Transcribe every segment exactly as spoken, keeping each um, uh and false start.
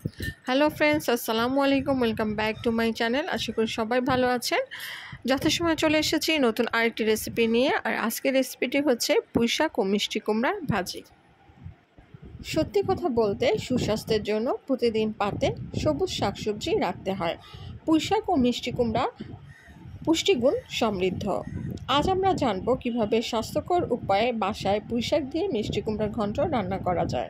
Hello friends, আসসালামু আলাইকুম। Welcome back to my channel. আশা করি সবাই ভালো আছেন। যথাসময়ে চলে এসেছি নতুন আরেকটি রেসিপি নিয়ে। আর আজকের রেসিপিটি হচ্ছে পুঁইশাক ও মিষ্টি কুমড়ার ভাজি। সত্যি কথা বলতে সুস্বাস্থ্যের জন্য প্রতিদিন পাতে সবুজ শাকসবজি রাখতে হয়। পুঁইশাক ও মিষ্টি কুমড়া পুষ্টিগুণ সমৃদ্ধ। আজ আমরা জানব কিভাবে স্বাস্থ্যকর উপায়ে বাসায় পুঁইশাক দিয়ে মিষ্টি কুমড়ার ঘন্ট রান্না করা যায়।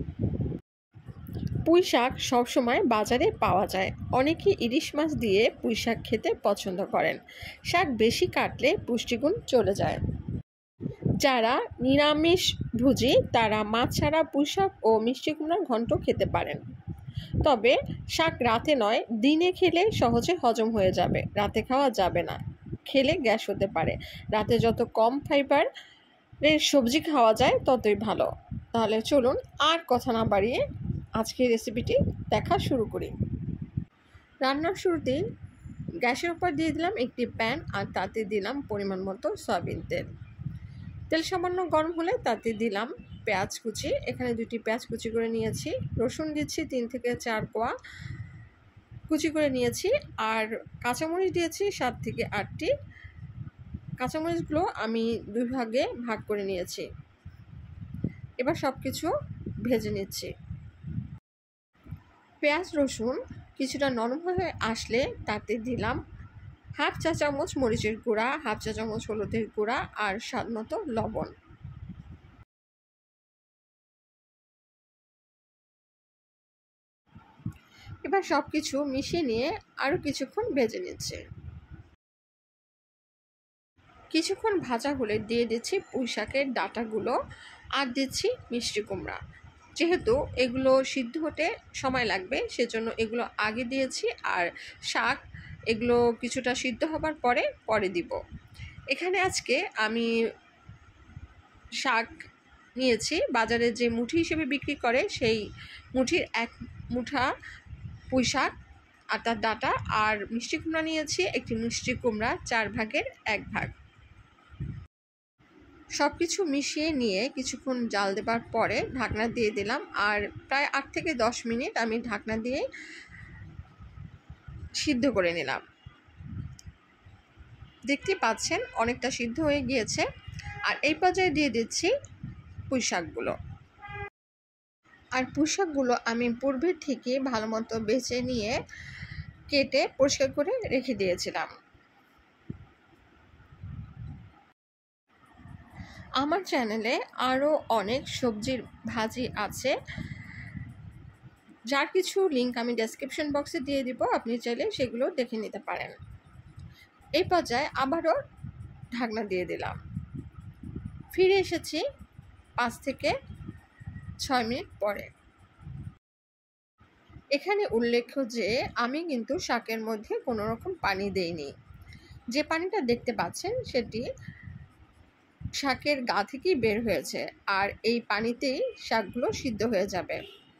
পুঁই শাক সবসময় বাজারে পাওয়া যায়। অনেকে ইলিশ মাছ দিয়ে পুঁই শাক খেতে পছন্দ করেন। শাক বেশি কাটলে পুষ্টিগুণ চলে যায়। যারা নিরামিষ ভুজি তারা মাছ ছাড়া পুঁই শাক ও মিষ্টি কুমড়ার ঘন্ট খেতে পারেন। তবে শাক রাতে নয়, দিনে খেলে সহজে হজম হয়ে যাবে। রাতে খাওয়া যাবে না, খেলে গ্যাস হতে পারে। রাতে যত কম ফাইবারের সবজি খাওয়া যায় ততই ভালো। তাহলে চলুন আর কথা না বাড়িয়ে আজকের রেসিপিটি দেখা শুরু করি। রান্নার শুরুতেই গ্যাসের উপর দিয়ে দিলাম একটি প্যান, আর তাতে দিলাম পরিমাণ মতো সয়াবিন তেল। তেল সামান্য গরম হলে তাতে দিলাম পেঁয়াজ কুচি। এখানে দুটি পেঁয়াজ কুচি করে নিয়েছি। রসুন দিচ্ছি তিন থেকে চার কোয়া কুচি করে নিয়েছি। আর কাঁচামরিচ দিয়েছি সাত থেকে আটটি। কাঁচামরিচগুলো আমি দুই ভাগে ভাগ করে নিয়েছি। এবার সব কিছু ভেজে নিচ্ছি। পেঁয়াজ রসুন কিছুটা নরম হয়ে আসলে তাতে দিলাম হাফ চা চামচ মরিচের গুঁড়া, হাফ চা চামচ হলুদের গুঁড়া আর স্বাদ মতো লবণ। এবার সব কিছু মিশিয়ে নিয়ে আরও কিছুক্ষণ ভেজে নিচ্ছে। কিছুক্ষণ ভাজা হলে দিয়ে দিচ্ছি পুঁই শাকের ডাঁটাগুলো আর দিচ্ছি মিষ্টি কুমড়া। যেহেতু এগুলো সিদ্ধ হতে সময় লাগবে সেজন্য এগুলো আগে দিয়েছি, আর শাক এগুলো কিছুটা সিদ্ধ হবার পরে পরে দিব। এখানে আজকে আমি শাক নিয়েছি বাজারে যে মুঠি হিসেবে বিক্রি করে সেই মুঠির এক মুঠা পুঁই শাক আর তার ডাঁটা, আর মিষ্টি কুমড়া নিয়েছি একটি মিষ্টি কুমড়া চার ভাগের এক ভাগ। সব কিছু মিশিয়ে নিয়ে কিছুক্ষণ জাল দেবার পরে ঢাকনা দিয়ে দিলাম। আর প্রায় আট থেকে দশ মিনিট আমি ঢাকনা দিয়ে সিদ্ধ করে নিলাম। দেখতে পাচ্ছেন অনেকটা সিদ্ধ হয়ে গিয়েছে। আর এই পর্যায়ে দিয়ে দিচ্ছি পুঁই শাকগুলো। আর পুঁই শাকগুলো আমি পূর্বের থেকে ভালো মতো বেছে নিয়ে কেটে পরিষ্কার করে রেখে দিয়েছিলাম। আমার চ্যানেলে আরও অনেক সবজির ভাজি আছে, যার কিছু লিঙ্ক আমি ডেসক্রিপশন বক্সে দিয়ে দিব, আপনি চাইলে সেগুলো দেখে নিতে পারেন। এই পর্যায়ে আবারও ঢাকনা দিয়ে দিলাম। ফিরে এসেছি পাঁচ থেকে ছয় মিনিট পরে। এখানে উল্লেখ্য যে আমি কিন্তু শাকের মধ্যে কোনো রকম পানি দেইনি। যে পানিটা দেখতে পাচ্ছেন সেটি শাকের গা থেকেই বের হয়েছে, আর এই পানিতেই শাকগুলো সিদ্ধ হয়ে যাবে।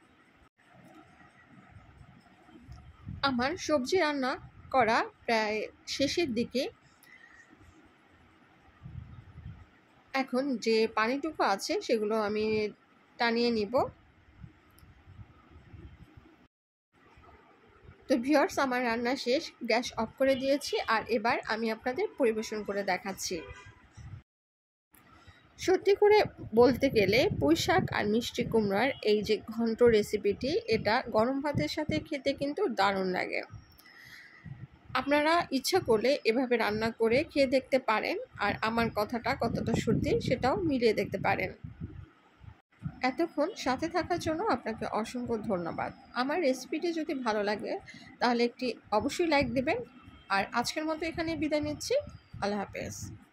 আমার সবজি রান্না করা প্রায় শেষের দিকে। এখন যে পানিটুকু আছে সেগুলো আমি টানিয়ে নিব। তো ভিউয়ার্স, আমার রান্না শেষ, গ্যাস অফ করে দিয়েছি। আর এবার আমি আপনাদের পরিবেশন করে দেখাচ্ছি। সত্যি করে বলতে গেলে পুঁই শাক আর মিষ্টি কুমড়ার এই যে ঘন্ট রেসিপিটি, এটা গরম ভাতের সাথে খেতে কিন্তু দারুণ লাগে। আপনারা ইচ্ছা করলে এভাবে রান্না করে খেয়ে দেখতে পারেন, আর আমার কথাটা কতটা সত্যি সেটাও মিলিয়ে দেখতে পারেন। এতক্ষণ সাথে থাকার জন্য আপনাকে অসংখ্য ধন্যবাদ। আমার রেসিপিটি যদি ভালো লাগে তাহলে একটি অবশ্যই লাইক দেবেন। আর আজকের মতো এখানে বিদায় নিচ্ছি। আল্লাহ হাফেজ।